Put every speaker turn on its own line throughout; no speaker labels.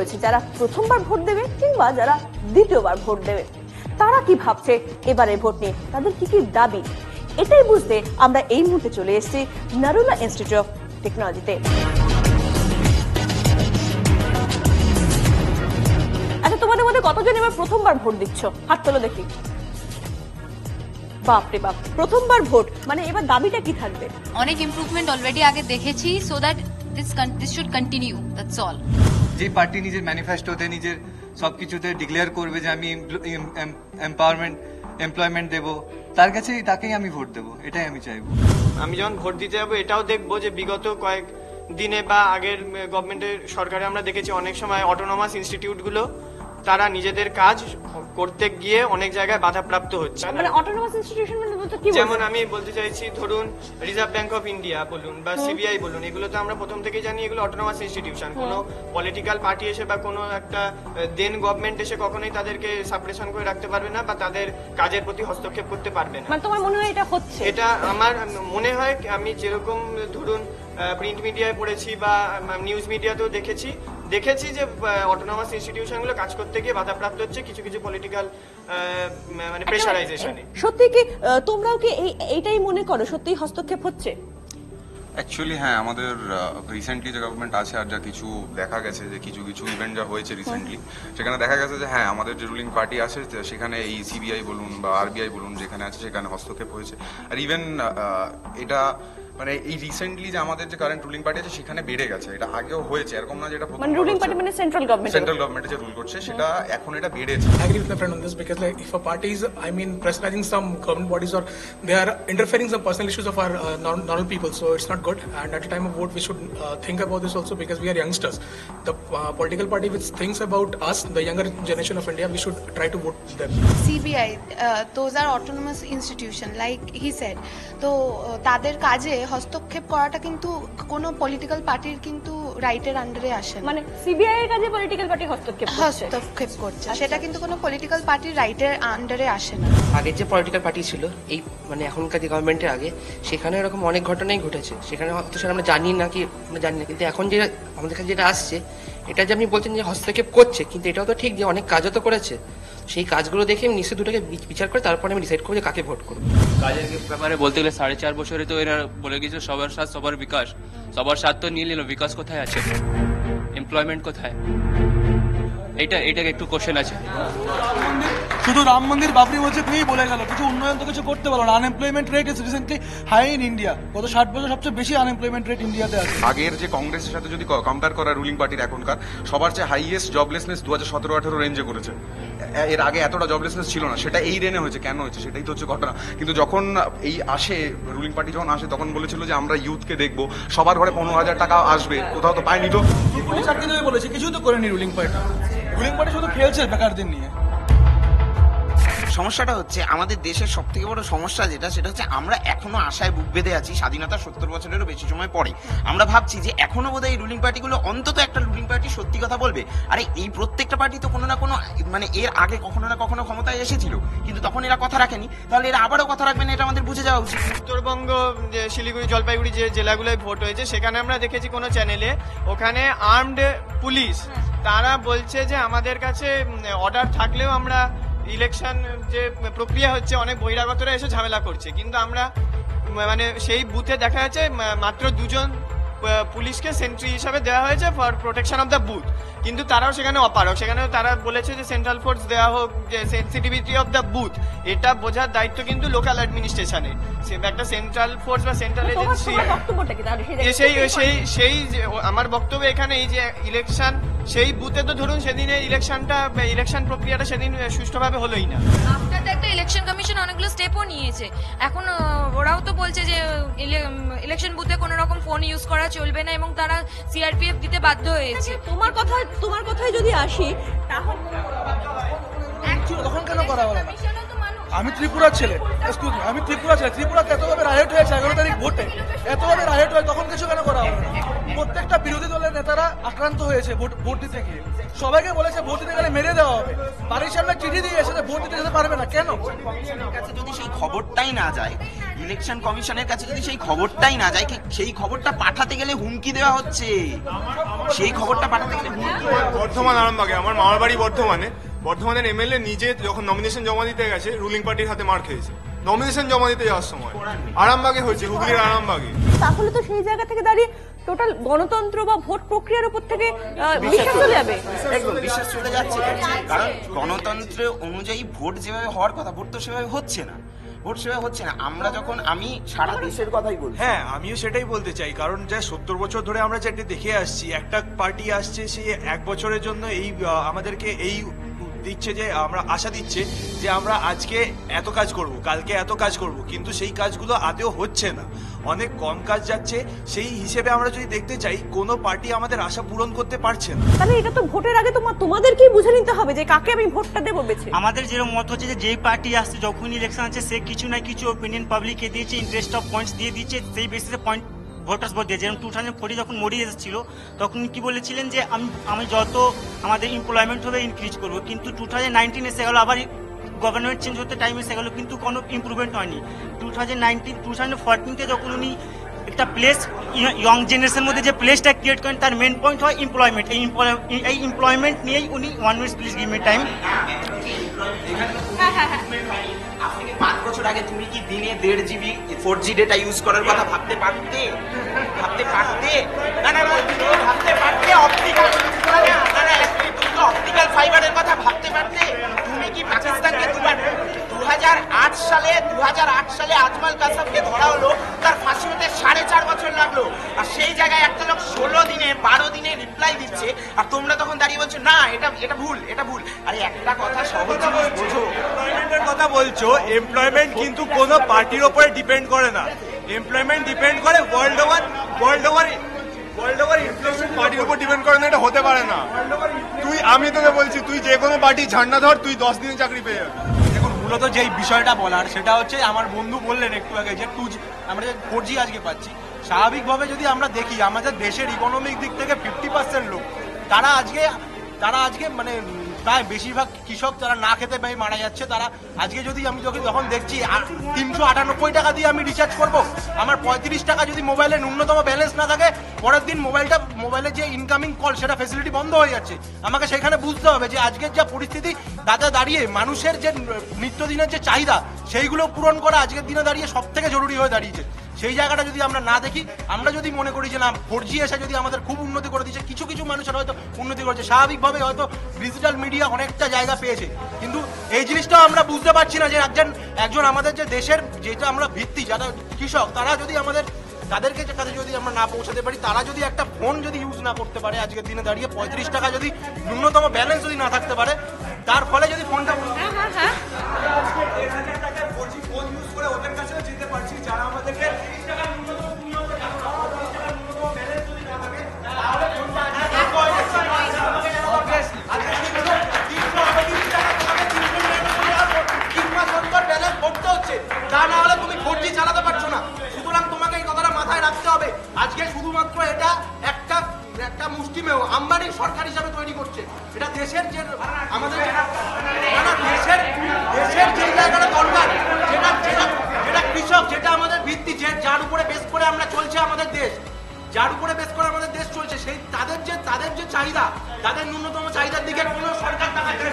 রয়েছে যারা প্রথমবার ভোট দেবে কিংবা যারা দ্বিতীয়বার ভোট দেবে। তারা কি ভাবছে এবারে ভোট নিয়ে, তাদের কি কি দাবি, এটাই বুঝতে আমরা এই মুহূর্তে চলে এসেছি নারুলা ইনস্টিটিউট অফ টেকনোলজিতে। আচ্ছা, তোমাদের মধ্যে কতজন এবার প্রথমবার ভোট দিচ্ছ? হাত তোলো দেখি। বাপরে বাপ, প্রথমবার ভোট মানে এবার দাবিটা কি থাকবে?
অনেক ইমপ্রুভমেন্ট অলরেডি আগে দেখেছি, so that this should continue, that's all.
যে পার্টি নিজের ম্যানিফেস্টোতে নিজের সবকিছুতে ডিক্লেয়ার করবে যে আমি এমপ্লয়মেন্ট দেবো, তার কাছে তাকেই আমি ভোট দেবো, এটাই আমি চাইবো।
আমি যখন ভোট দিতে যাবো এটাও দেখবো যে বিগত কয়েক দিনে বা আগের গভর্নমেন্টের সরকারে আমরা দেখেছি অনেক সময় অটোনমাস ইনস্টিটিউটগুলো তারা নিজেদের কাজ করতে গিয়ে অনেক জায়গায় বাধাপ্রাপ্ত হচ্ছে।
মানে অটোনমাস ইনস্টিটিউশন মানে বলতে কি?
যেমন আমি বলতে চাইছি, ধরুন রিজার্ভ ব্যাংক অফ ইন্ডিয়া বলুন বা সিবিআই বলুন, এগুলো তো আমরা প্রথম থেকেই জানি এগুলো অটোনমাস ইনস্টিটিউশন। কোনো পলিটিক্যাল পার্টি এসে বা কোনো একটা দেন গভর্নমেন্ট এসে কখনোই তাদেরকে সাপ্রেশন করে রাখতে পারবে না বা তাদের কাজের প্রতি হস্তক্ষেপ করতে পারবে না।
মানে তোমার মনে হয় এটা হচ্ছে?
এটা আমার মনে হয়, আমি যেরকম ধরুন প্রিন্ট মিডিয়ায় পড়েছি বা নিউজ মিডিয়াতেও দেখেছি যে অটোনমাস ইনস্টিটিউশনগুলো কাজ করতে গিয়ে বাধাপ্রাপ্ত হচ্ছে কিছু কিছু পলিটিক্যাল মানে প্রেশারাইজেশনে।
সত্যি কি তোমরাও কি এইটাই মনে করো সত্যি হস্তক্ষেপ হচ্ছে?
অ্যাকচুয়ালি হ্যাঁ, আমাদের রিসেন্টলি যে গভর্নমেন্ট আছে আর যা কিছু দেখা গেছে যে কিছু কিছু ইভেন্ট যা হয়েছে রিসেন্টলি, সেখানে দেখা গেছে যে হ্যাঁ, আমাদের যে রুলিং পার্টি আছে সেখানে এই সিবিআই বলুন বা আরবিআই বলুন যেখানে আছে সেখানে হস্তক্ষেপ হয়েছে। আর ইভেন এটা মানে এই রিসেন্টলি যে আমাদের যে কারেন্ট রুলিং পার্টি আছে সেখানে বেড়ে গেছে। এটা আগেও হয়েছে, এরকম না যেটা
মানে রুলিং পার্টি মানে সেন্ট্রাল গভর্নমেন্ট
যে রুল করছে সেটা এখন এটা বেড়েছে।
I agree with my friend on this because like if a party is, I mean, pressurizing some government bodies or they are interfering some personal issues of our normal people, so it's not good. And at the time of vote, we should think about this also because we are youngsters. The political party which thinks about us, the younger generation of India, we should try to vote them.
CBI, those are autonomous institution, like he said. তো তাদের কাজে হস্তক্ষেপ করাটা কিন্তু কোনো political পার্টির কিন্তু রাইটের আন্ডারে আসে না।
মানে সিবিআই এর কাজে পলিটিক্যাল পার্টি হস্তক্ষেপ
করছে, সেটা কিন্তু কোনো পলিটিক্যাল পার্টির রাইটের আন্ডারে আসে না।
আগে যে পলিটিক্যাল পার্টি ছিল এই মানে এখনকার যে গভর্নমেন্টের আগে, সেখানে এরকম অনেক ঘটনাই ঘটেছে। সেখানে হয়তো সেটা আমরা জানি না কিন্তু এখন যে আমাদের কাছে যেটা আসছে, এটা যে আপনি বলছেন যে হস্তক্ষেপ করছে, কিন্তু এটাও তো ঠিক যে অনেক কাজও তো করেছে। সেই কাজগুলো দেখে আমি নিশ্চয়ই দুটোকে বিচার করে তারপরে আমি ডিসাইড করবো যে কাকে ভোট করবো।
কাজের ব্যাপারে বলতে গেলে 4.5 বছরে তো এরা বলে গেছিল সবার সাথ সবার বিকাশ। সবার সাথ তো নিয়ে নিল, বিকাশ কোথায় আছে? এমপ্লয়মেন্ট কোথায়? এটা একটু কোশ্চেন আছে।
শুধু রাম মন্দির বাবরি মসজিদ নিয়েই বলে গেল, কিছু উন্নয়ন তো কিছু করতে পারলো না। Unemployment rate is recently high in India. গত 60 বছর সবচেয়ে বেশি আনএমপ্লয়মেন্ট রেট ইন্ডিয়াতে আছে।
আগের যে কংগ্রেসের সাথে যদি কম্পেয়ার করা রুলিং পার্টির এখনকার, সবার চেয়ে হাইয়েস্ট জবলেসনেস 2017-18 রেঞ্জে করেছে। এর আগে এতটা জবলেসনেস ছিল না, সেটা এই রেনে হয়েছে। কেন হয়েছে সেটাই তো হচ্ছে ঘটনা। কিন্তু যখন এই আসে রুলিং পার্টি যখন আসে তখন বলেছিল যে আমরা ইউথকে দেখবো, সবার ঘরে 15,000 টাকা আসবে, কোথাও তো পায়নি। তো
চাকরি দেবে বলেছে, কিছুই তো করেনি রুলিং পার্টি। রুলিং পার্টি শুধু খেলছে বেকারদের নিয়ে।
সমস্যাটা হচ্ছে আমাদের দেশের সব থেকে বড় সমস্যা সেটা হচ্ছে আমরা এখনো আশায় বুক বেঁধে আছি। স্বাধীনতা 70 বছরেরও বেশি সময় পরে আমরা ভাবছি যে এখনো বোধহয় এই রুলিং পার্টিগুলো অন্তত একটা রুলিং পার্টি সত্যি কথা বলবে। আরে এই প্রত্যেকটা পার্টি তো কোনো না কোনো মানে এর আগে কখনো না কখনো ক্ষমতায় এসেছিল, কিন্তু তখন এরা কথা রাখেনি, তাহলে এরা আবারও কথা রাখবে না, এটা আমাদের বুঝে যাওয়া উচিত।
উত্তরবঙ্গ, শিলিগুড়ি, জলপাইগুড়ি যে জেলাগুলোয় ভোট হয়েছে সেখানে আমরা দেখেছি কোনো চ্যানেলে ওখানে আর্মড পুলিশ তারা বলছে যে আমাদের কাছে অর্ডার থাকলেও আমরা ইলেকশন যে প্রক্রিয়া হচ্ছে অনেক বহিরাগতরা এসে ঝামেলা করছে। কিন্তু আমরা মানে সেই বুথে দেখা যাচ্ছে মাত্র 2 জন পুলিশকে সেন্ট্রি হিসাবে দেওয়া হয়েছে for protection of the booth, কিন্তু তারাও সেখানে অপারক। সেখানে তারা বলেছে যে সেন্ট্রাল ফোর্স দেওয়া হোক, যে সেন্সিটিভিটি অফ দ্য বুথ এটা বোঝার দায়িত্ব কিন্তু লোকাল অ্যাডমিনিস্ট্রেশনের। একটা সেন্ট্রাল ফোর্স বা সেন্ট্রাল এজেন্সি। সেই আমার বক্তব্য এখানে এই যে ইলেকশন সেই বুথে তো ধরুন সেদিনে ইলেকশন প্রক্রিয়াটা সেদিন সুষ্ঠুভাবে হলোই না।
আফটার দ্যাট তো ইলেকশন কমিশন অনেকগুলো স্টেপও নিয়েছে। এখন ওরাও তো বলছে যে ইলেকশন বুথে কোনো রকম ফোন ইউজ করা চলবে না এবং তারা সিআরপিএফ দিতে বাধ্য হয়েছে।
তোমার কথায় যদি আসি তাহলে
তখন কেন করা হলো না? আমি ত্রিপুরার ছেলে, ত্রিপুরাতে এতভাবে রায়ট হয়েছে 11 তারিখ ভোটে, এতভাবে রায়ট হয়, তখন কিছু কেন করা হলো না? প্রত্যেকটা বিরোধী দলের নেতারা আক্রান্ত হয়েছে ভোট দিতে গিয়ে। সবাইকে বলেছে ভোট দিতে গেলে মেরে দেওয়া হবে, বাড়ির সামনে চিঠি দিয়ে এসে ভোট দিতে যেতে পারবে না। কেন?
কাছে যদি সেই খবরটাই না যায় ইলেকশন কমিশনের কাছে যদি সেই খবরটাই না যায়, সেই খবরটা পাঠাতে গেলে হুমকি দেওয়া হচ্ছে, সেই খবরটা পাঠাতে গেলে
বর্ধমান আরামবাগে, আমার মামার বাড়ি বর্ধমানের এমএলএ নিজে যখন নমিনেশন জমা দিতে গেছে রুলিং পার্টির হাতে মার খেয়েছে। নমিনেশন জমা দিতে যাওয়ার সময় আরামবাগে হয়েছে, হুগলির আরামবাগে।
তাহলে তো সেই জায়গা থেকে দাঁড়িয়ে টোটাল গণতন্ত্র বা ভোট প্রক্রিয়ার উপর থেকে বিশ্বাস চলে যাবে।
একদম বিশ্বাস চলে যাচ্ছে, কারণ গণতন্ত্র অনুযায়ী ভোট যেভাবে হওয়ার কথা ভোট তো সেভাবে হচ্ছে না, ভোট সেভাবে হচ্ছে না। আমরা যখন, আমি সারা দেশের কথাই বলছি।
হ্যাঁ, আমিও সেটাই বলতে চাই, কারণ যা 70 বছর ধরে আমরা যেটা দেখে আসছি, একটা পার্টি আসছে সে 1 বছরের জন্য এই আমাদেরকে এই দিচ্ছে যে আমরা আশা দিচ্ছে যে আমরা আজকে এত কাজ করব, কালকে এত কাজ করব, কিন্তু সেই কাজগুলো আদৌ হচ্ছে না, অনেক কম কাজ যাচ্ছে। সেই হিসেবে আমরা যদি দেখতে চাই কোনো পার্টি আমাদের আশা পূরণ করতে পারছে না।
তাহলে এটা তো ভোটের আগে তোমাদেরকেই বুঝে নিতে হবে যে কাকে আমি ভোটটা দেবো বেছে।
আমাদের যেরকম মত হচ্ছে যে যেই পার্টি আসছে যখন ইলেকশন আছে সে কিছু না কিছু ওপিনিয়ন পাবলিককে দিয়েছে, ইন্টারেস্ট অফ পয়েন্টস দিয়ে দিচ্ছে, সেই বেসিসে পয়েন্ট ভোটার্স ভোট দিয়ে। যেরকম 2040 যখন মোদি এসেছিল তখন কি বলেছিলেন যে আমি যত আমাদের এমপ্লয়মেন্ট হবে ইনক্রিজ করবো, কিন্তু 2019 এসে গেল, আবার গভর্নমেন্ট চেঞ্জ হতে টাইম এসে গেল, কিন্তু কোনো ইম্প্রুভমেন্ট হয়নি। 2014-তে যখন উনি একটা প্লেস ইয়ং জেনারেশনের মধ্যে যে প্লেসটা ক্রিয়েট করেন তার মেন পয়েন্ট হয় এমপ্লয়মেন্ট। এই এমপ্লয়মেন্ট নিয়েই উনি 1 minute please give me time.
5 বছর আগে তুমি কি দিনে 1.5 GB 4G ডেটা ইউজ করার কথা ভাবতে পারতে? ভাবতে পারতে? না না ভাবতে পারতে? অপটিক্যাল ফাইবারের কথা ভাবতে পারতে? তুমি কি পাকিস্তানকে 2008 সালে আজমাল কাসাবকে ধরা হলো, তার ফাঁসি হতে 4.5 বছর লাগলো, আর সেই জায়গায় একটা লোক 16 দিনে 12 দিনে রিপ্লাই দিচ্ছে, আর তোমরা তখন দাঁড়িয়ে বলছো না এটা ভুল, এটা ভুল। আরে একটা কথা সহজ জিনিস বোঝো,
এমপ্লয়মেন্টের কথা বলছো, এমপ্লয়মেন্ট কিন্তু কোনো পার্টির উপরে ডিপেন্ড করে না, এমপ্লয়মেন্ট ডিপেন্ড করে ওয়ার্ল্ড ওভার
ইনফ্লেশন পার্টির উপর ডিপেন্ড করে না, এটা হতে পারে না। আমি তোকে বলছি, তুই যে কোনো পার্টি ঝান্ডা ধর, তুই 10 দিনে চাকরি পেয়ে যাবি।
দেখুন, মূলত যেই বিষয়টা বলার সেটা হচ্ছে, আমার বন্ধু বললেন একটু আগে যে আমরা যে 4G আজকে পাচ্ছি, স্বাভাবিকভাবে যদি আমরা দেখি আমাদের দেশের ইকোনমিক দিক থেকে 50% লোক তারা আজকে মানে প্রায় বেশিরভাগ কৃষক তারা না খেতে পেয়ে মারা যাচ্ছে। তারা আজকে যদি আমি যখন দেখছি 398 টাকা দিয়ে আমি রিচার্জ করব, আমার 35 টাকা যদি মোবাইলে ন্যূনতম ব্যালেন্স না থাকে, পরের দিন মোবাইলে যে ইনকামিং কল সেটা ফ্যাসিলিটি বন্ধ হয়ে যাচ্ছে। আমাকে সেখানে বুঝতে হবে যে আজকের যা পরিস্থিতি তাতে দাঁড়িয়ে মানুষের যে নিত্যদিনের যে চাহিদা সেইগুলো পূরণ করা আজকের দিনে দাঁড়িয়ে সব থেকে জরুরি হয়ে দাঁড়িয়েছে। সেই জায়গাটা যদি আমরা না দেখি, আমরা যদি মনে করি যে না 4G এসে যদি আমাদের খুব উন্নতি করে দিচ্ছে, কিছু কিছু মানুষের হয়তো উন্নতি করেছে, স্বাভাবিকভাবে হয়তো ডিজিটাল মিডিয়া অনেকটা জায়গা পেয়েছে, কিন্তু এই জিনিসটা আমরা বুঝতে পারছি না যে একজন আমাদের যে দেশের যেটা আমরা ভিত্তি যারা কৃষক, তারা যদি তাদেরকে কাছে যদি আমরা না পৌঁছাতে পারি, তারা যদি একটা ফোন যদি ইউজ না করতে পারে আজকের দিনে দাঁড়িয়ে, 35 টাকা যদি ন্যূনতম ব্যালেন্স যদি না থাকতে পারে, তার ফলে যদি ফোনটা ফোন ইউজ করে ওদের কাছেও যেতে পারছি, যারা আমাদেরকে তা না হলে তুমি 4G চালাতে পারছো না। সুতরাং তোমাকে এই কথাটা মাথায় রাখতে হবে। আজকে শুধুমাত্র এটা একটা মুষ্টিমেয় আম্বানির সরকার হিসাবে তৈরি করছে। এটা দেশের যে আমাদের দেশের যে জায়গাটা দরকার, যেটা কৃষক, যেটা আমাদের ভিত্তি, যার উপরে বেস করে আমরা চলছে আমাদের দেশ, যার উপরে বেস করে আমাদের দেশ চলছে, সেই তাদের যে চাহিদা, তাদের ন্যূনতম চাহিদার দিকে কোনো সরকার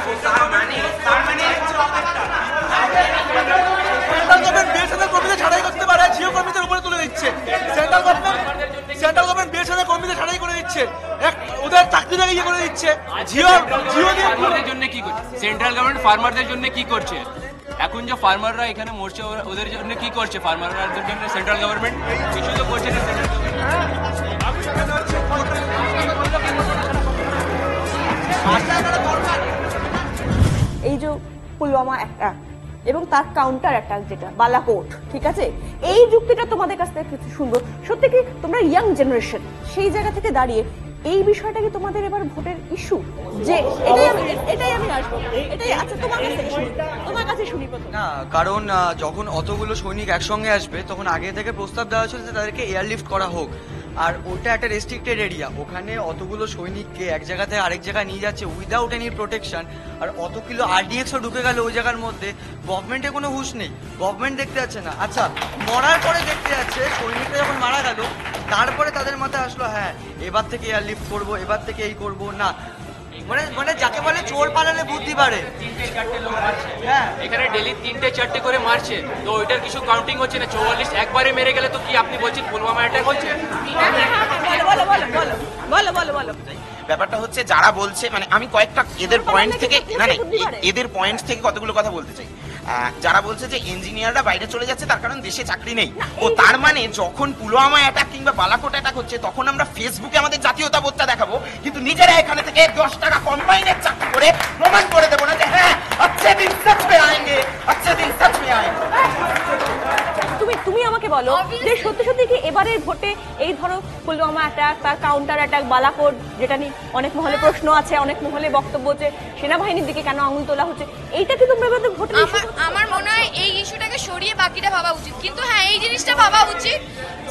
ছাড়াই করতে পারে, জিও কর্মীদের উপরে তুলে দিচ্ছে। সেন্ট্রাল গভর্নমেন্ট বিএসএনএল কর্মীদের ছাড়াই করে দিচ্ছে, ওদের চাকরিটা ইয়ে করে দিচ্ছে। জিও
ফার্মারদের জন্য কি করছে সেন্ট্রাল গভর্নমেন্ট? ফার্মারদের জন্য কি করছে? এখন যে ফার্মাররা এখানে মরছে ওদের জন্য কি করছে ফার্মারদের জন্য সেন্ট্রাল গভর্নমেন্ট? কিছু তো করছে না সেন্ট্রাল গভর্নমেন্ট।
এই যে পুলওয়ামা অ্যাটাক এবং তার কাউন্টার অ্যাটাক যেটা বালাকোট, ঠিক আছে, এই যুক্তিটা তোমাদের কাছ থেকে কিছু শুনবো। সত্যি কি তোমরা ইয়াং জেনারেশন, সেই জায়গা থেকে দাঁড়িয়ে এই বিষয়টা কি তোমাদের এবার ভোটের ইস্যু? যে এটাই আমি আসবো, এটাই। আচ্ছা, তোমার কাছে শুনি
না, কারণ যখন অতগুলো সৈনিক একসঙ্গে আসবে তখন আগে থেকে প্রস্তাব দেওয়া হয়েছিল যে তাদেরকে এয়ারলিফট করা হোক, আর ওটা একটা রেস্ট্রিক্টেড এরিয়া, ওখানে অতগুলো সৈনিককে এক জায়গা থেকে আরেক জায়গায় নিয়ে যাচ্ছে উইদাউট এনি প্রোটেকশন, আর অত কিলো আরডিএক্সও ঢুকে গেল ওই জায়গার মধ্যে। গভর্নমেন্টের কোনো হুঁশ নেই, গভর্নমেন্ট দেখতে যাচ্ছে না। আচ্ছা, মরার পরে দেখতে যাচ্ছে, সৈনিকরা যখন মারা গেল তারপরে তাদের মাথায় আসলো হ্যাঁ এবার থেকে এয়ারলিফট করবো, এবার থেকে এই করবো না। মানে মানে যাকে বলে চোর পালালে বুদ্ধি বাড়ে।
হ্যাঁ, এখানে ডেলি 3-4 করে মারছে, তো ওইটার কিছু কাউন্টিং হচ্ছে না। 44 একবারে মেরে গেলে তো কি আপনি বলছেন পুলওয়ামা অ্যাটাক হচ্ছে?
ব্যাপারটা হচ্ছে যারা বলছে, মানে আমি কয়েকটা এদের পয়েন্ট থেকে এদের পয়েন্ট থেকে কতগুলো কথা বলতে চাই। যারা বলছে যে ইঞ্জিনিয়াররা বাইরে চলে যাচ্ছে তার কারণ দেশে চাকরি নেই, ও তার মানে যখন পুলওয়ামা অ্যাটাক কিংবা বালাকোট অ্যাটাক হচ্ছে তখন আমরা ফেসবুকে আমাদের জাতীয়তাবোধটা দেখাবো, কিন্তু নিজেরা এখানে থেকে 10 টাকা কম্বাইনের চাকরি করে প্রমাণ করে দেবো না যে হ্যাঁ अच्छे दिन सच में आएंगे, अच्छे दिन सच में आएंगे।
তুমি আমাকে বলো যে সত্যি সত্যি কি এবারের ভোটে এই ধরো পুলওয়ামা অ্যাটাক, তার কাউন্টার অ্যাটাক, বালাকোট, যেটা নিয়ে অনেক মহলে প্রশ্ন আছে, অনেক মহলে বক্তব্য যে সেনাবাহিনীর দিকে কেন আঙুল তোলা হচ্ছে, এইটা কি তোমরা এবার ভোটে?
আমার মনে হয় এই ইস্যুটাকে সরিয়ে বাকিটা ভাবা উচিত। কিন্তু হ্যাঁ, এই জিনিসটা ভাবা উচিত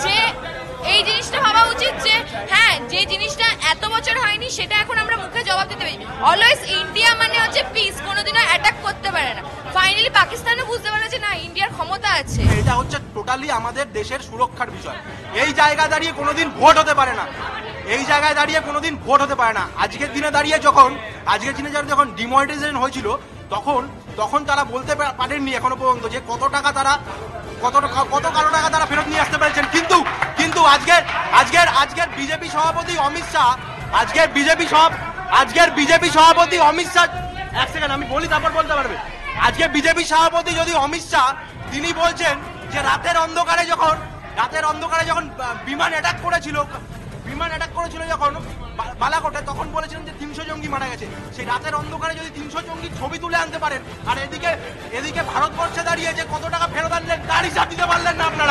যে হ্যাঁ যে জিনিসটা এত বছর হয়নি সেটা এখন আমরা মুখে জবাব দিতে পারি। অলওয়েজ ইন্ডিয়া মানে হচ্ছে পিস, কোনোদিনও অ্যাটাক করতে পারে না। ফাইনালি পাকিস্তানও বুঝতে পারে যে না, ইন্ডিয়ার ক্ষমতা আছে।
এটা হচ্ছে টোটালি আমাদের দেশের সুরক্ষার বিষয়। এই জায়গায় দাঁড়িয়ে কোনোদিন ভোট হতে পারে না, এই জায়গায় দাঁড়িয়ে কোনোদিন ভোট হতে পারে না। আজকের দিনে দাঁড়িয়ে যখন ডিমনিটাইজেশন হয়েছিল তখন তারা বলতে পারেননি এখনো পর্যন্ত যে কত টাকা তারা ফেরত নিয়ে আসতে পেরেছেন। কিন্তু আজকের বিজেপি সভাপতি অমিত শাহ, আজকের বিজেপি সভাপতি অমিত শাহ, এক সেকেন্ড আমি বলি তারপর বলতে পারবে। আজকে বিজেপি সভাপতি যদি অমিত শাহ, তিনি বলছেন যে রাতের অন্ধকারে যখন বিমান অ্যাটাক করেছিল যখন বালাকোটে, তখন বলেছিলেন যে 300 জঙ্গি মারা গেছে। সেই রাতের অন্ধকারে যদি 300 জঙ্গি ছবি তুলে আনতে পারেন, আর এদিকে ভারতবর্ষে দাঁড়িয়ে যে কত টাকা ফেরত আনলেন তার হিসাব দিতে পারলেন না আপনারা।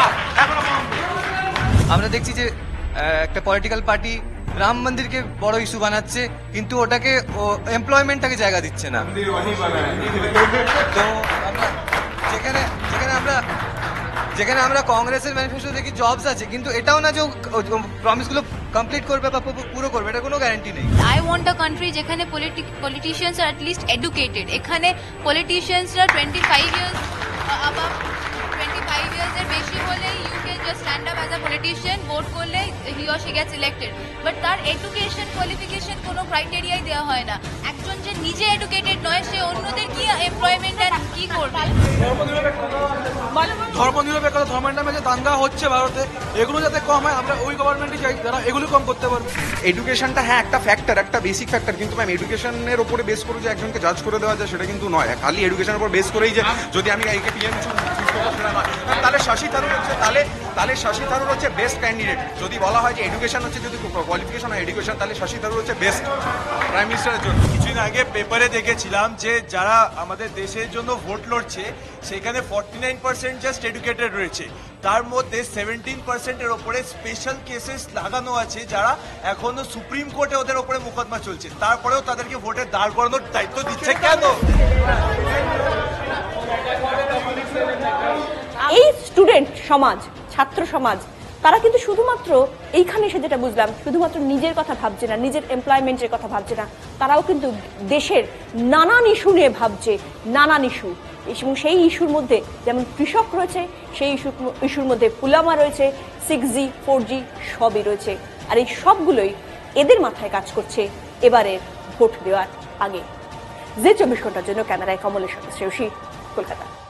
আমরা দেখছি যে একটা পলিটিক্যাল পার্টি রাম মন্দিরকে বড় ইস্যু বানাচ্ছে, কিন্তু ওটাকে এমপ্লয়মেন্টটাকে জায়গা দিচ্ছে না। তো যেখানে আমরা কংগ্রেসের ম্যানিফেস্টো দেখি জবস আছে, কিন্তু এটাও না যে প্রমিসগুলো কমপ্লিট করবে বা পুরো করবে, এটা কোনো গ্যারান্টি নেই।
আই ওয়ান্ট আ কান্ট্রি যেখানে পলিটিশিয়ানস আর অ্যাটলিস্ট এডুকেটেড। এখানে পলিটিশিয়ানসরা 25 ইয়ার্স আবাভ 25 ইয়ার্সের বেশি হলে you can just stand up as a politician, vote করলে he or she gets elected. But তার এডুকেশন কোয়ালিফিকেশন কোনো ক্রাইটেরিয়াই দেওয়া হয় না। একজন যে নিজে এডুকেটেড নয়, সে অন্যদের কি এমপ্লয়মেন্ট আর কি করবে?
ধর্মনিরপেক্ষতা, ধর্মের নামে যে দাঙ্গা হচ্ছে ভারতে, এগুলো যাতে কম হয়, আমরা ওই গভর্নমেন্টই চাই যারা এগুলো কম করতে পারবে।
এডুকেশনটা হ্যাঁ একটা ফ্যাক্টর, একটা বেসিক ফ্যাক্টর, কিন্তু ম্যাম এডুকেশনের উপরে বেস করে যে একজনকে জাজ করে দেওয়া যায় সেটা কিন্তু নয়। খালি এডুকেশনের উপর বেস করেই যে যদি আমি একে পিএম তাহলে শশী থারুর হচ্ছে বেস্ট ক্যান্ডিডেট। যদি বলা হয় যে এডুকেশন হচ্ছে, যদি কোয়ালিফিকেশন হয় এডুকেশন, তাহলে শশী থারুর হচ্ছে বেস্ট প্রাইম মিনিস্টারের জন্য।
কিছুদিন আগে পেপারে দেখেছিলাম যে যারা আমাদের দেশের জন্য ভোট লড়ছে সেখানে 49% জাস্ট এডুকেটেড রয়েছে, তার মধ্যে 17%-এর ওপরে স্পেশাল কেসেস লাগানো আছে, যারা এখনো সুপ্রিম কোর্টে ওদের ওপরে মোকদ্দমা চলছে, তারপরেও তাদেরকে ভোটে দাঁড় করানোর দায়িত্ব দিচ্ছে কেন?
এই স্টুডেন্ট সমাজ, ছাত্র সমাজ, তারা কিন্তু শুধুমাত্র এইখানে এসে যেটা বুঝলাম, শুধুমাত্র নিজের কথা ভাবছে না, নিজের এমপ্লয়মেন্টের কথা ভাবছে না, তারাও কিন্তু দেশের নানান ইস্যু নিয়ে ভাবছে, নানান ইস্যু। এবং সেই ইস্যুর মধ্যে যেমন কৃষক রয়েছে, সেই ইস্যুর মধ্যে পুলওয়ামা রয়েছে, 6G 4G সবই রয়েছে। আর এই সবগুলোই এদের মাথায় কাজ করছে এবারের ভোট দেওয়ার আগে। জি 24 ঘন্টার জন্য ক্যামেরায় কমলের সাথে শ্রেয়সী, কলকাতা।